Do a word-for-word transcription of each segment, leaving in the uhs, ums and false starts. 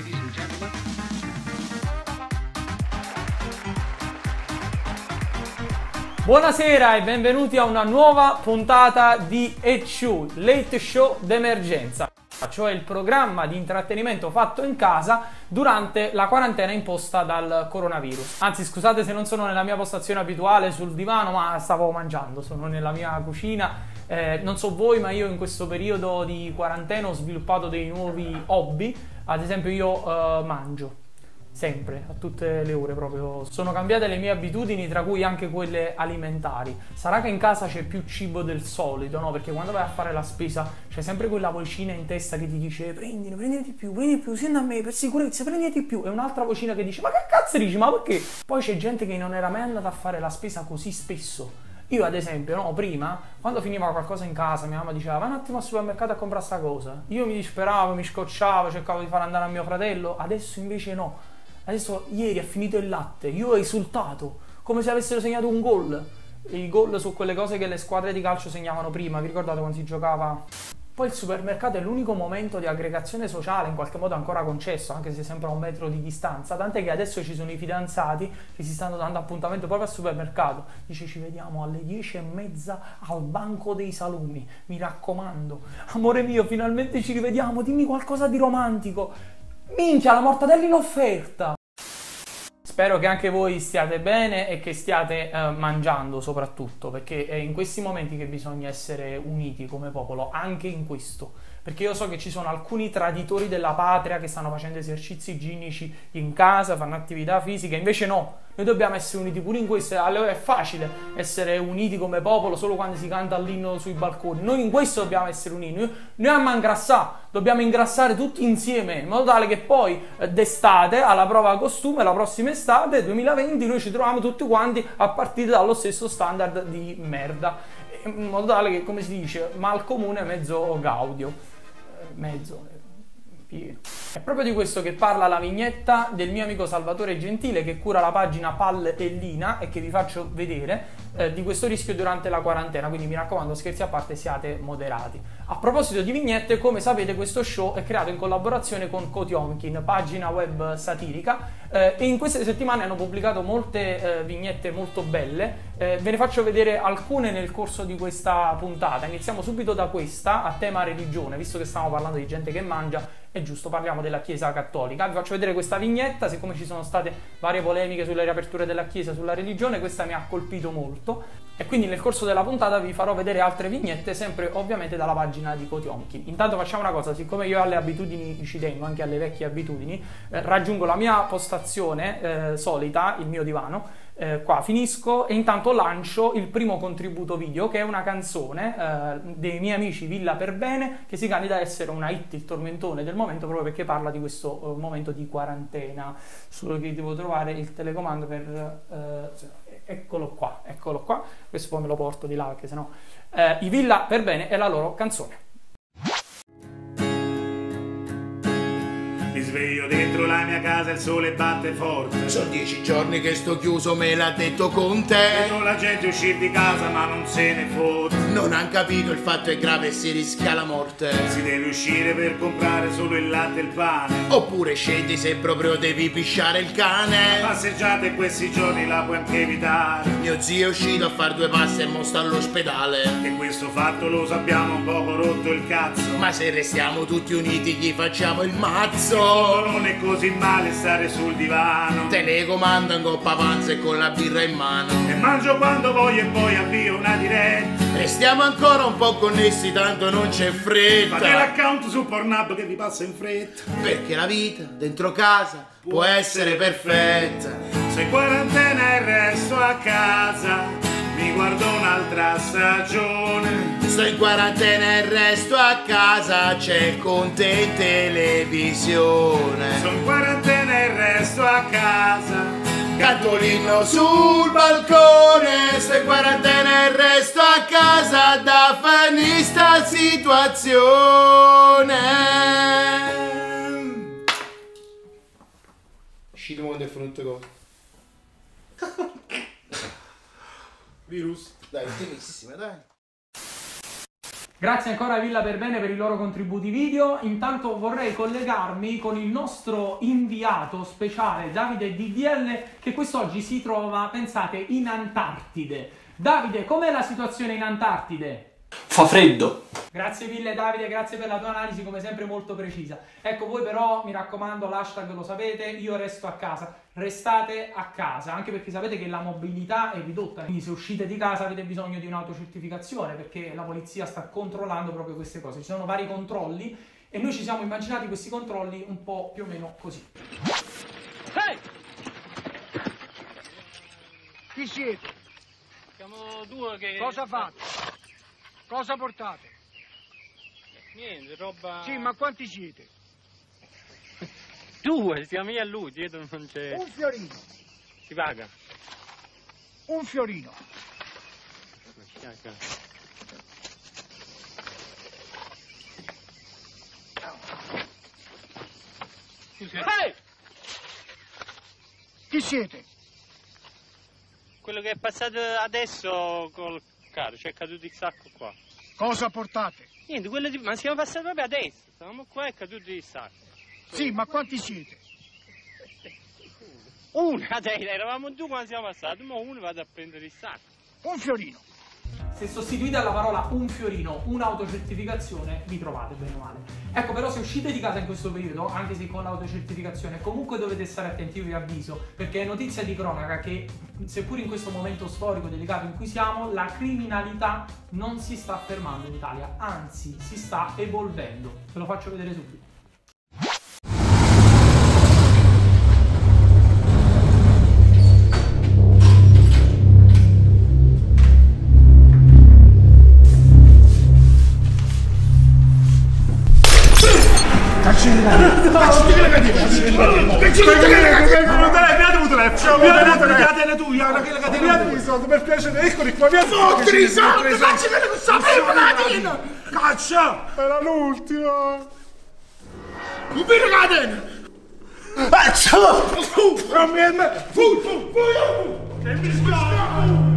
ladies and gentlemen. Buonasera e benvenuti a una nuova puntata di E C U, Late Show d'emergenza, cioè il programma di intrattenimento fatto in casa durante la quarantena imposta dal coronavirus. Anzi, scusate se non sono nella mia postazione abituale sul divano, ma stavo mangiando, sono nella mia cucina. Eh, non so voi, ma io in questo periodo di quarantena ho sviluppato dei nuovi hobby. Ad esempio io eh, mangio sempre, a tutte le ore proprio. Sono cambiate le mie abitudini, tra cui anche quelle alimentari. Sarà che in casa c'è più cibo del solito, no? Perché quando vai a fare la spesa c'è sempre quella vocina in testa che ti dice prendine, prendine di più, prendine di più, senti a me, per sicurezza, prendine di più. E un'altra vocina che dice ma che cazzo dici, ma perché? Poi c'è gente che non era mai andata a fare la spesa così spesso. Io ad esempio, no, prima, quando finiva qualcosa in casa, mia mamma diceva vai un attimo al supermercato a comprare sta cosa. Io mi disperavo, mi scocciavo, cercavo di far andare a mio fratello. Adesso invece no. Adesso ieri è finito il latte, io ho esultato, come se avessero segnato un gol. I gol su quelle cose che le squadre di calcio segnavano prima, vi ricordate quando si giocava? Poi il supermercato è l'unico momento di aggregazione sociale in qualche modo ancora concesso, anche se sempre a un metro di distanza, tant'è che adesso ci sono i fidanzati che si stanno dando appuntamento proprio al supermercato. Dice ci vediamo alle dieci e mezza al banco dei salumi, mi raccomando. Amore mio, finalmente ci rivediamo, dimmi qualcosa di romantico. Minchia, la mortadella in offerta! Spero che anche voi stiate bene e che stiate eh, mangiando soprattutto, perché è in questi momenti che bisogna essere uniti come popolo, anche in questo. Perché io so che ci sono alcuni traditori della patria che stanno facendo esercizi igienici in casa, fanno attività fisica, invece no, noi dobbiamo essere uniti pure in questo. Allora è facile essere uniti come popolo solo quando si canta l'inno sui balconi, noi in questo dobbiamo essere uniti, noi, noi a ingrassare, dobbiamo ingrassare tutti insieme, in modo tale che poi eh, d'estate, alla prova costume, la prossima estate, duemilaventi, noi ci troviamo tutti quanti a partire dallo stesso standard di merda, in modo tale che, come si dice, mal comune mezzo gaudio. Mezzo pieno. È proprio di questo che parla la vignetta del mio amico Salvatore Gentile, che cura la pagina Pal e Lina e che vi faccio vedere eh, di questo rischio durante la quarantena, quindi mi raccomando, scherzi a parte, siate moderati. A proposito di vignette, come sapete questo show è creato in collaborazione con Kotiomkin, pagina web satirica, eh, e in queste settimane hanno pubblicato molte eh, vignette molto belle. Eh, ve ne faccio vedere alcune nel corso di questa puntata. Iniziamo subito da questa, a tema religione, visto che stiamo parlando di gente che mangia, è giusto, parliamo della Chiesa Cattolica. Vi faccio vedere questa vignetta, siccome ci sono state varie polemiche sulle riaperture della Chiesa, sulla religione, questa mi ha colpito molto. E quindi nel corso della puntata vi farò vedere altre vignette, sempre ovviamente dalla pagina di Kotiomkin. Intanto facciamo una cosa, siccome io alle abitudini ci tengo, anche alle vecchie abitudini, eh, raggiungo la mia postazione eh, solita, il mio divano, eh, qua finisco e intanto lancio il primo contributo video, che è una canzone eh, dei miei amici Villa per Bene, che si candida a essere una hit, il tormentone del momento, proprio perché parla di questo eh, momento di quarantena. Solo che devo trovare il telecomando per... Eh, eccolo qua, eccolo qua, questo poi me lo porto di là perché sennò eh, i Villa per Bene è la loro canzone. Mi sveglio dentro la mia casa, il sole batte forte. Sono dieci giorni che sto chiuso, me l'ha detto con te. Vedo la gente uscire di casa ma non se ne fotte. Non han capito, il fatto è grave e si rischia la morte. Si deve uscire per comprare solo il latte e il pane. Oppure scendi se proprio devi pisciare il cane. Passeggiate questi giorni la puoi anche evitare. Mio zio è uscito a far due passi e mo sta all'ospedale. E questo fatto lo sappiamo, un poco rotto il cazzo. Ma se restiamo tutti uniti gli facciamo il mazzo. Non è così male stare sul divano. Telecomando in coppa panza e con la birra in mano. E mangio quando voglio e poi avvio una diretta. Restiamo ancora un po' connessi, tanto non c'è fretta. Fate l'account su Pornhub che vi passa in fretta. Perché la vita dentro casa può essere perfetta. Se in quarantena e resto a casa, mi guardo un'altra stagione. Sto in quarantena e resto a casa, c'è con te televisione. Sto in quarantena e resto a casa, canto l'inno sul balcone. Sto in quarantena e resto a casa, da fare sta situazione. Uscito quando è finito con virus. Dai, ultimissime, dai. Grazie ancora a Villa Perbene per i loro contributi video. Intanto vorrei collegarmi con il nostro inviato speciale Davide D D L, che quest'oggi si trova, pensate, in Antartide. Davide, com'è la situazione in Antartide? Fa freddo. Grazie mille Davide, grazie per la tua analisi, come sempre molto precisa. Ecco, voi però, mi raccomando, l'hashtag lo sapete, io resto a casa. Restate a casa, anche perché sapete che la mobilità è ridotta, quindi se uscite di casa avete bisogno di un'autocertificazione, perché la polizia sta controllando proprio queste cose. Ci sono vari controlli e noi ci siamo immaginati questi controlli un po' più o meno così. Hey! Chi siete? Siamo due che... Cosa fate? Cosa portate? Niente, roba... Sì, ma quanti siete? Due, siamo io e lui, dietro non c'è... Un fiorino. Si paga. Un fiorino. Hey! Chi siete? Quello che è passato adesso col carro, cioè è caduto il sacco qua. Cosa portate? Niente, quello di... ma siamo passati proprio adesso, stavamo qua e è caduto il sacco. Sì, ma quanti siete? Una, dai, eravamo due quando siamo passati, ma uno vado a prendere il sacco. Un fiorino. Se sostituite alla parola un fiorino un'autocertificazione, vi trovate bene o male. Ecco, però se uscite di casa in questo periodo, anche se con l'autocertificazione, comunque dovete stare attenti, io vi avviso, perché è notizia di cronaca che, seppur in questo momento storico delicato in cui siamo, la criminalità non si sta fermando in Italia, anzi si sta evolvendo. Ve lo faccio vedere subito. Per piacere, eccoli qua, via Fottili i soldi, facci vedere un sapevo Caccia! Era l'ultima! Un vino catena! Caccia! Non mi è me! Fu, fu, fu! Che mi scappa!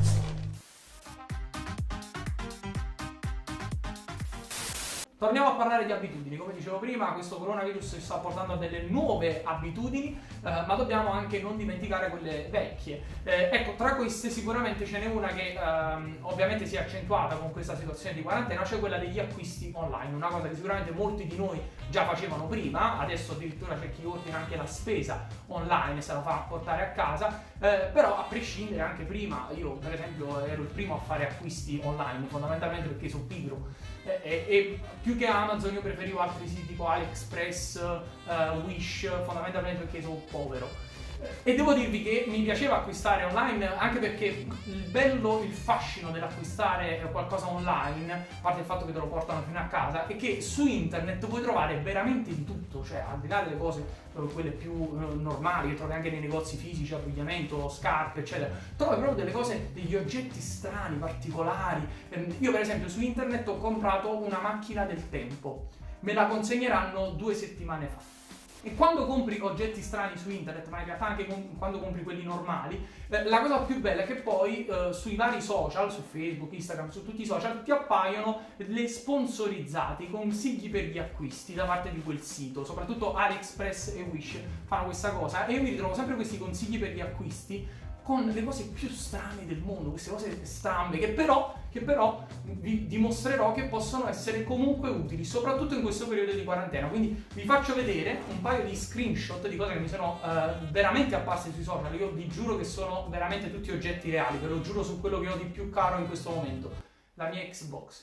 Torniamo a parlare di abitudini. Come dicevo prima, questo coronavirus ci sta portando a delle nuove abitudini, eh, ma dobbiamo anche non dimenticare quelle vecchie. Eh, ecco, tra queste sicuramente ce n'è una che ehm, ovviamente si è accentuata con questa situazione di quarantena, cioè quella degli acquisti online. Una cosa che sicuramente molti di noi già facevano prima, adesso addirittura c'è chi ordina anche la spesa online, se la fa portare a casa, eh, però a prescindere anche prima, io per esempio ero il primo a fare acquisti online, fondamentalmente perché sono pigro. E, e, e più che Amazon io preferivo altri siti tipo AliExpress, uh, Wish, fondamentalmente perché sono povero. E devo dirvi che mi piaceva acquistare online anche perché il bello, il fascino dell'acquistare qualcosa online, a parte il fatto che te lo portano fino a casa, è che su internet puoi trovare veramente di tutto, cioè al di là delle cose quelle più normali che trovi anche nei negozi fisici, abbigliamento, scarpe eccetera, trovi proprio delle cose, degli oggetti strani, particolari. Io per esempio su internet ho comprato una macchina del tempo, me la consegneranno due settimane fa. E quando compri oggetti strani su internet, ma in realtà anche con, quando compri quelli normali, eh, la cosa più bella è che poi eh, sui vari social, su Facebook, Instagram, su tutti i social, ti appaiono le sponsorizzate, i consigli per gli acquisti da parte di quel sito. Soprattutto AliExpress e Wish fanno questa cosa e io mi ritrovo sempre questi consigli per gli acquisti con le cose più strane del mondo, queste cose strambe che però, che però vi dimostrerò che possono essere comunque utili, soprattutto in questo periodo di quarantena. Quindi vi faccio vedere un paio di screenshot di cose che mi sono eh, veramente apparse sui social. Io vi giuro che sono veramente tutti oggetti reali, ve lo giuro su quello che ho di più caro in questo momento, la mia Xbox.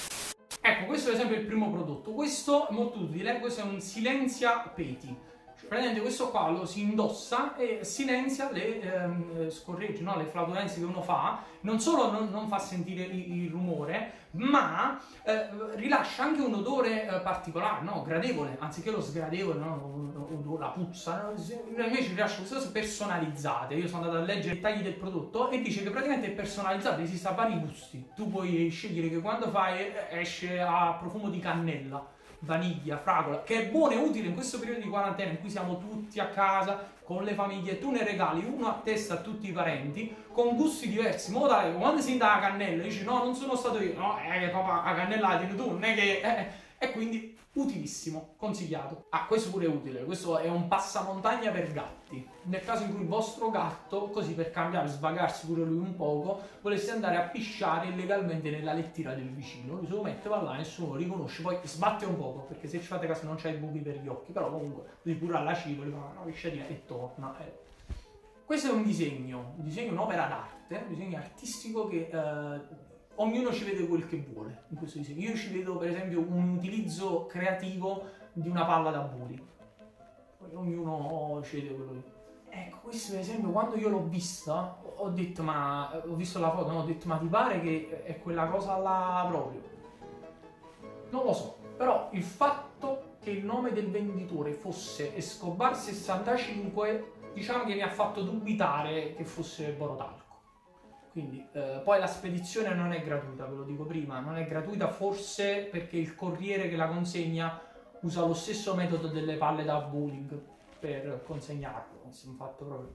Ecco, questo è ad esempio il primo prodotto. Questo è molto utile, questo è un Silenzia Peti. Praticamente questo qua lo si indossa e silenzia le ehm, scorregge, no? Le flautolenze che uno fa, non solo non, non fa sentire il, il rumore, ma eh, rilascia anche un odore eh, particolare, no? Gradevole, anziché lo sgradevole, no? La puzza, no? Invece rilascia queste cose personalizzate. Io sono andato a leggere i dettagli del prodotto e dice che praticamente è personalizzato, esiste a vari gusti. Tu puoi scegliere che quando fai esce a profumo di cannella, vaniglia, fragola, che è buono e utile in questo periodo di quarantena in cui siamo tutti a casa con le famiglie. Tu ne regali uno a testa a tutti i parenti con gusti diversi, in modo tale che quando si dà la cannella dici no, non sono stato io, no, è che papà la cannella la tieni tu, non è che... Eh, e quindi utilissimo, consigliato. Ah, questo pure è utile, questo è un passamontagna per gatti. Nel caso in cui il vostro gatto, così per cambiare, svagarsi pure lui un poco, volesse andare a pisciare illegalmente nella lettiera del vicino, lui se lo mette, va là, nessuno lo riconosce, poi sbatte un poco, perché se ci fate caso non c'ha i buchi per gli occhi, però comunque lui pure alla cibo, gli fa una pisciatina e torna. Eh. Questo è un disegno, un disegno, un'opera d'arte, un disegno artistico che... Eh, ognuno ci vede quel che vuole in questo disegno. Io ci vedo per esempio un utilizzo creativo di una palla da buli. Poi ognuno ci vede quello che... Ecco, questo per esempio quando io l'ho vista ho detto ma... ho visto la foto, no? Ho detto ma ti pare che è quella cosa là proprio? Non lo so, però il fatto che il nome del venditore fosse Escobar sessantacinque diciamo che mi ha fatto dubitare che fosse Borotalco. Quindi, eh, poi la spedizione non è gratuita, ve lo dico prima, non è gratuita forse perché il corriere che la consegna usa lo stesso metodo delle palle da bowling per consegnarlo, è un fatto proprio...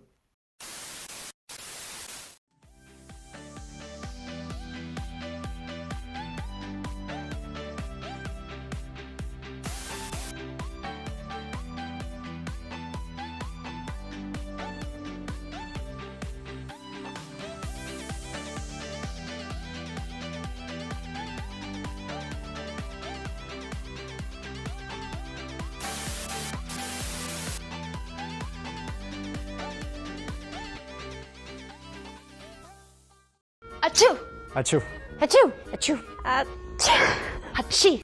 Acciù! Acciù. Acciù! Acciù! Acciù! Acci!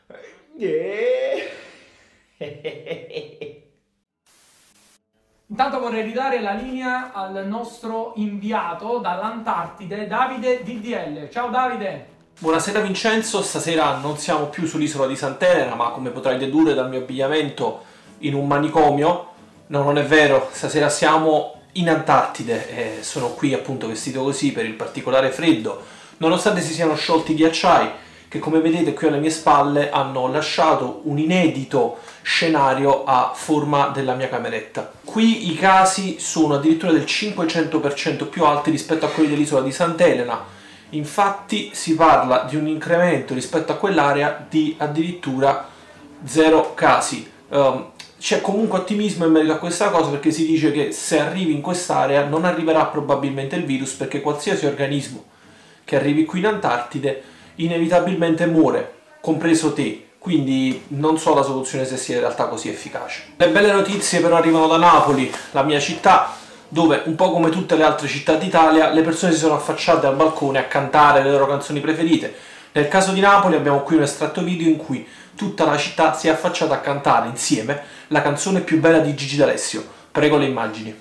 Intanto vorrei ridare la linea al nostro inviato dall'Antartide, Davide D D L. Ciao Davide! Buonasera Vincenzo, stasera non siamo più sull'isola di Sant'Elena, ma come potrai dedurre dal mio abbigliamento in un manicomio. No, non è vero, stasera siamo in Antartide e sono qui appunto vestito così per il particolare freddo, nonostante si siano sciolti i ghiacciai che come vedete qui alle mie spalle hanno lasciato un inedito scenario a forma della mia cameretta. Qui i casi sono addirittura del cinquecento per cento più alti rispetto a quelli dell'isola di Sant'Elena, infatti si parla di un incremento rispetto a quell'area di addirittura zero casi. Um, C'è comunque ottimismo in merito a questa cosa perché si dice che se arrivi in quest'area non arriverà probabilmente il virus perché qualsiasi organismo che arrivi qui in Antartide inevitabilmente muore, compreso te, quindi non so la soluzione se sia in realtà così efficace. Le belle notizie però arrivano da Napoli, la mia città, dove un po' come tutte le altre città d'Italia le persone si sono affacciate al balcone a cantare le loro canzoni preferite. Nel caso di Napoli abbiamo qui un estratto video in cui tutta la città si è affacciata a cantare insieme la canzone più bella di Gigi D'Alessio. Prego le immagini.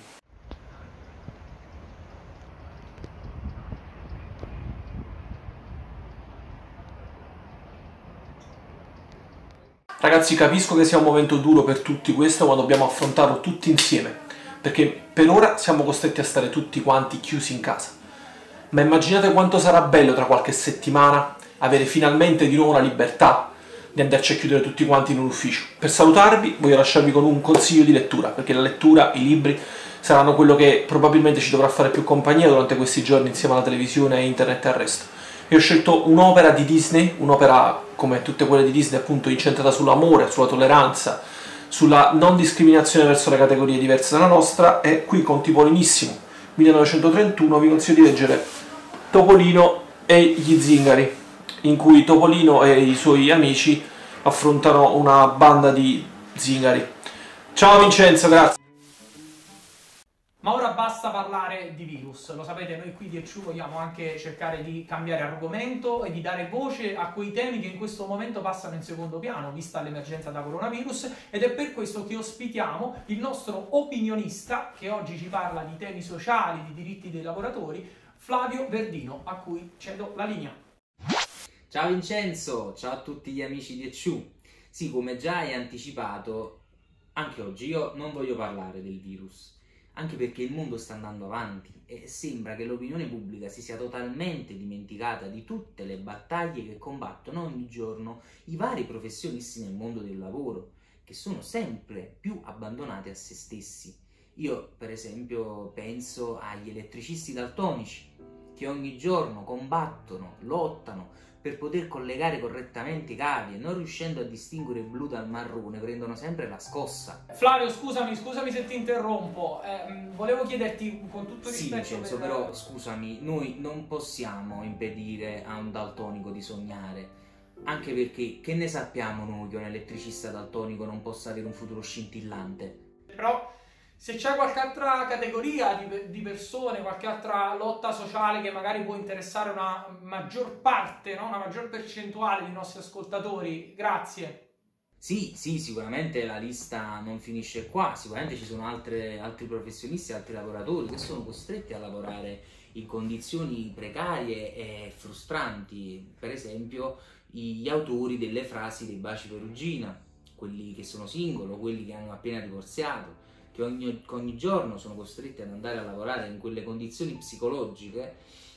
Ragazzi, capisco che sia un momento duro per tutti questo, ma dobbiamo affrontarlo tutti insieme, perché per ora siamo costretti a stare tutti quanti chiusi in casa. Ma immaginate quanto sarà bello tra qualche settimana avere finalmente di nuovo la libertà di andarci a chiudere tutti quanti in un ufficio. Per salutarvi voglio lasciarvi con un consiglio di lettura, perché la lettura, i libri, saranno quello che probabilmente ci dovrà fare più compagnia durante questi giorni insieme alla televisione, internet e al resto. Io ho scelto un'opera di Disney, un'opera come tutte quelle di Disney appunto incentrata sull'amore, sulla tolleranza, sulla non discriminazione verso le categorie diverse dalla nostra, e qui con Topolinissimo millenovecentotrentuno vi consiglio di leggere Topolino e gli zingari, in cui Topolino e i suoi amici affrontano una banda di zingari. Ciao Vincenzo, grazie. Ma ora basta parlare di virus, lo sapete, noi qui di E C U vogliamo anche cercare di cambiare argomento e di dare voce a quei temi che in questo momento passano in secondo piano, vista l'emergenza da coronavirus, ed è per questo che ospitiamo il nostro opinionista, che oggi ci parla di temi sociali, di diritti dei lavoratori, Flavio Verdino, a cui cedo la linea. Ciao Vincenzo, ciao a tutti gli amici di E C U. Sì, come già hai anticipato, anche oggi io non voglio parlare del virus, anche perché il mondo sta andando avanti e sembra che l'opinione pubblica si sia totalmente dimenticata di tutte le battaglie che combattono ogni giorno i vari professionisti nel mondo del lavoro, che sono sempre più abbandonati a se stessi. Io, per esempio, penso agli elettricisti daltonici, che ogni giorno combattono, lottano per poter collegare correttamente i cavi e non riuscendo a distinguere il blu dal marrone prendono sempre la scossa. Flavio, scusami, scusami se ti interrompo, eh, volevo chiederti con tutto il Sì, rispetto Vincenzo, per... però scusami, noi non possiamo impedire a un daltonico di sognare, anche perché che ne sappiamo noi che un elettricista daltonico non possa avere un futuro scintillante? Però se c'è qualche altra categoria di, di persone, qualche altra lotta sociale che magari può interessare una maggior parte, no? Una maggior percentuale dei nostri ascoltatori, grazie. Sì, sì, sicuramente la lista non finisce qua, sicuramente ci sono altre, altri professionisti, altri lavoratori che sono costretti a lavorare in condizioni precarie e frustranti, per esempio gli autori delle frasi dei baci perugina, quelli che sono singolo, quelli che hanno appena divorziato, che ogni, ogni giorno sono costretti ad andare a lavorare in quelle condizioni psicologiche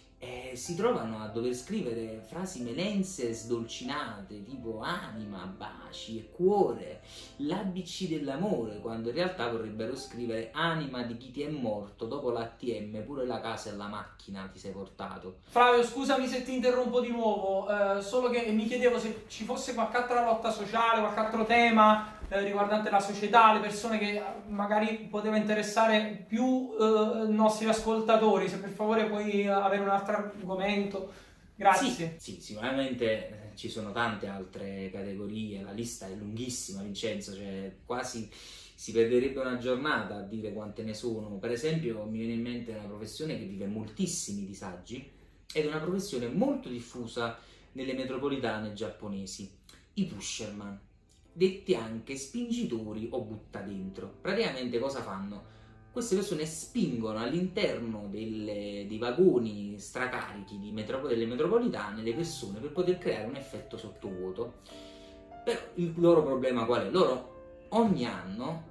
e si trovano a dover scrivere frasi melense e sdolcinate tipo anima, baci e cuore, l'A B C dell'amore, quando in realtà vorrebbero scrivere anima di chi ti è morto, dopo l'A T M pure la casa e la macchina ti sei portato. Flavio, scusami se ti interrompo di nuovo, eh, solo che mi chiedevo se ci fosse qualche altra lotta sociale, qualche altro tema eh, riguardante la società, le persone che magari poteva interessare più eh, i nostri ascoltatori. Se per favore puoi avere un altro argomento, grazie. Sì, sì, sicuramente ci sono tante altre categorie, la lista è lunghissima, Vincenzo, cioè quasi si perderebbe una giornata a dire quante ne sono. Per esempio mi viene in mente una professione che vive moltissimi disagi ed è una professione molto diffusa nelle metropolitane giapponesi, i pusherman, detti anche spingitori o buttadentro. Praticamente cosa fanno? Queste persone spingono all'interno dei vagoni stracarichi di metro, delle metropolitane le persone per poter creare un effetto sottovuoto. Però il loro problema qual è? Loro ogni anno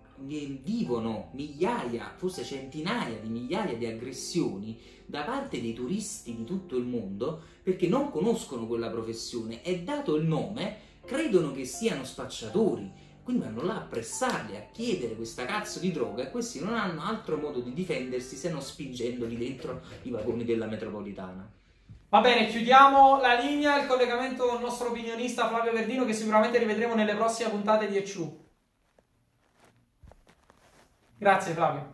vivono migliaia, forse centinaia di migliaia di aggressioni da parte dei turisti di tutto il mondo perché non conoscono quella professione e, dato il nome, credono che siano spacciatori. Quindi vanno là a pressarli, a chiedere questa cazzo di droga e questi non hanno altro modo di difendersi se non spingendoli dentro i vagoni della metropolitana. Va bene, chiudiamo la linea, il collegamento con il nostro opinionista Flavio Verdino, che sicuramente rivedremo nelle prossime puntate di E C U. Grazie Flavio.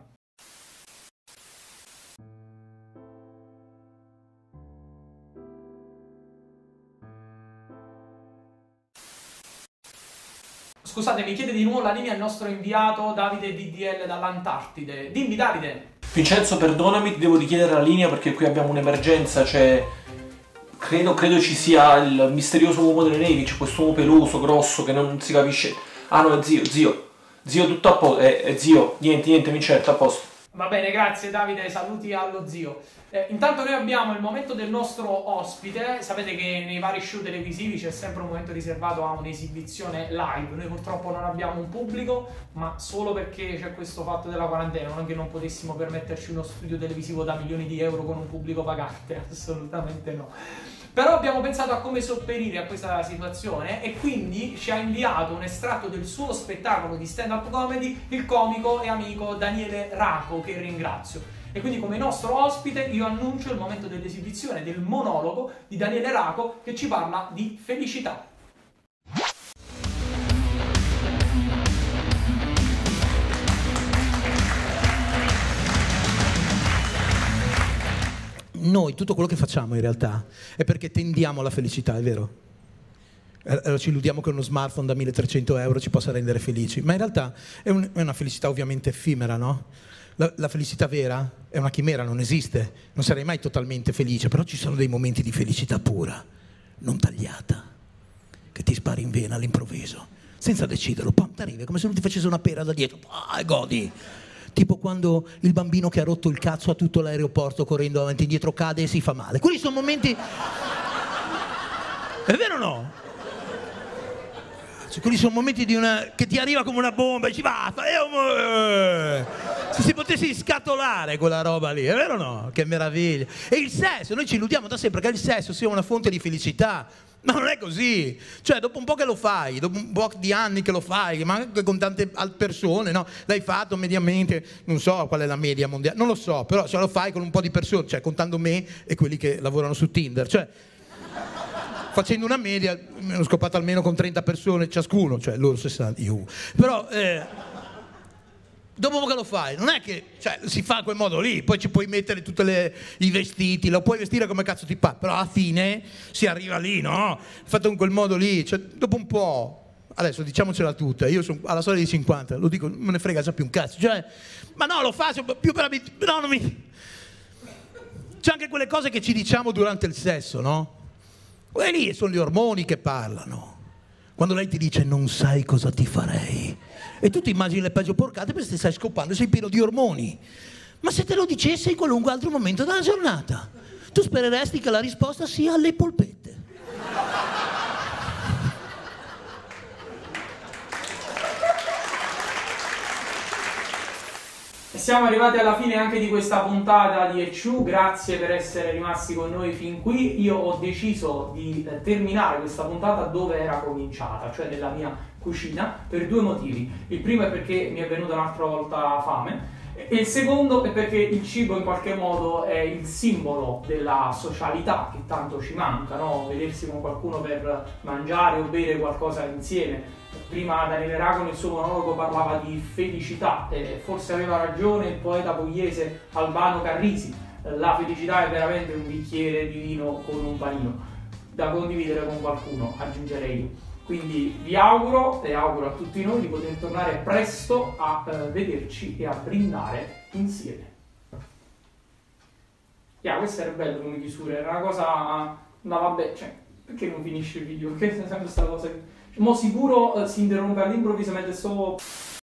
Scusate, mi chiede di nuovo la linea il nostro inviato Davide D D L dall'Antartide. Dimmi Davide. Vincenzo, perdonami, ti devo richiedere la linea perché qui abbiamo un'emergenza, cioè credo, credo ci sia il misterioso uomo delle nevi, c'è questo uomo peloso, grosso, che non si capisce. Ah no, è zio, zio. Zio, tutto a posto, è, è zio, niente, niente, Vincenzo, a posto. Va bene, grazie Davide, saluti allo zio. Eh, intanto noi abbiamo il momento del nostro ospite. Sapete che nei vari show televisivi c'è sempre un momento riservato a un'esibizione live. Noi purtroppo non abbiamo un pubblico, ma solo perché c'è questo fatto della quarantena, non che non potessimo permetterci uno studio televisivo da milioni di euro con un pubblico pagante, assolutamente no. Però abbiamo pensato a come sopperire a questa situazione e quindi ci ha inviato un estratto del suo spettacolo di stand-up comedy il comico e amico Daniele Raco, che ringrazio. E quindi come nostro ospite io annuncio il momento dell'esibizione del monologo di Daniele Raco, che ci parla di felicità. Noi tutto quello che facciamo in realtà è perché tendiamo alla felicità, è vero? Allora ci illudiamo che uno smartphone da milletrecento euro ci possa rendere felici, ma in realtà è, un, è una felicità ovviamente effimera, no? La, la felicità vera è una chimera, non esiste, non sarei mai totalmente felice, però ci sono dei momenti di felicità pura, non tagliata, che ti spari in vena all'improvviso, senza deciderlo, pam, t'arriva, come se non ti facesse una pera da dietro, ah, e godi. Tipo quando il bambino che ha rotto il cazzo a tutto l'aeroporto correndo avanti e indietro cade e si fa male. Quelli sono momenti... È vero o no? cazzo, quelli sono momenti di una, che ti arriva come una bomba e ci va, fa, eh, se si potessi scatolare quella roba lì, è vero o no? Che meraviglia. E il sesso, noi ci illudiamo da sempre che il sesso sia una fonte di felicità, ma non è così. Cioè, dopo un po' che lo fai, dopo un po' di anni che lo fai, ma anche con tante persone, no? L'hai fatto mediamente, non so qual è la media mondiale, non lo so, però se lo fai con un po' di persone, cioè contando me e quelli che lavorano su Tinder, cioè facendo una media, mi hanno scopato almeno con trenta persone ciascuno, cioè loro sessanta, io. Però, eh, dopo che lo fai, non è che cioè, si fa a quel modo lì, poi ci puoi mettere tutti i vestiti, lo puoi vestire come cazzo ti pare, però alla fine si arriva lì, no? Fatto in quel modo lì, cioè, dopo un po', adesso diciamocela tutta, io sono alla storia di cinquanta, lo dico, non me ne frega già più un cazzo, cioè, ma no, lo faccio più per abitudine, no, non mi... C'è anche quelle cose che ci diciamo durante il sesso, no? Quelle lì sono gli ormoni che parlano. Quando lei ti dice non sai cosa ti farei e tu ti immagini le peggio porcate perché ti stai scopando e sei pieno di ormoni. Ma se te lo dicesse in qualunque altro momento della giornata, tu spereresti che la risposta sia le polpette. Siamo arrivati alla fine anche di questa puntata di Ecciù, grazie per essere rimasti con noi fin qui. Io ho deciso di eh, terminare questa puntata dove era cominciata, cioè nella mia cucina, per due motivi. Il primo è perché mi è venuta un'altra volta fame e il secondo è perché il cibo in qualche modo è il simbolo della socialità che tanto ci manca, no? Vedersi con qualcuno per mangiare o bere qualcosa insieme. Prima Daniele Rago nel suo monologo parlava di felicità e forse aveva ragione il poeta pugliese Albano Carrisi, la felicità è veramente un bicchiere di vino con un panino da condividere con qualcuno, aggiungerei io. Quindi vi auguro e auguro a tutti noi di poter tornare presto a eh, vederci e a brindare insieme. Yeah, questo era bello come chiusura, era una cosa... no vabbè, cioè, perché non finisce il video? Perché è sempre questa cosa che... Mo sicuro eh, si interrompe all'improvvisamente sto...